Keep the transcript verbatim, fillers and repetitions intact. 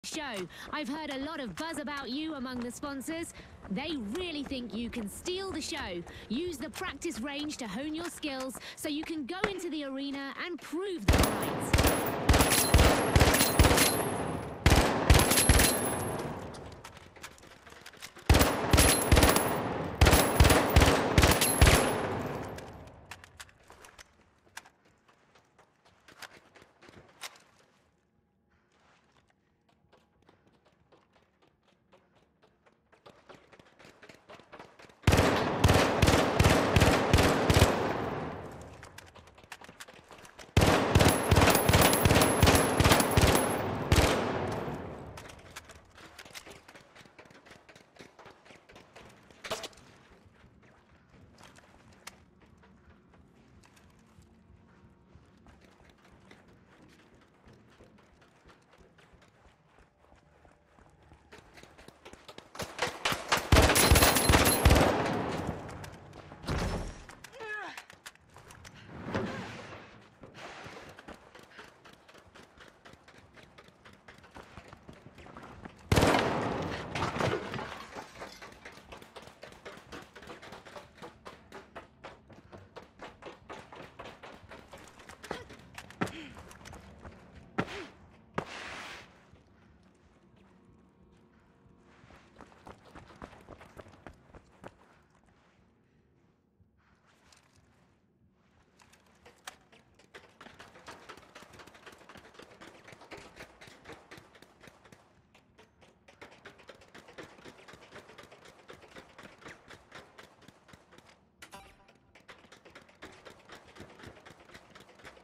Show. I've heard a lot of buzz about you among the sponsors. They really think you can steal the show. Use the practice range to hone your skills so you can go into the arena and prove them right.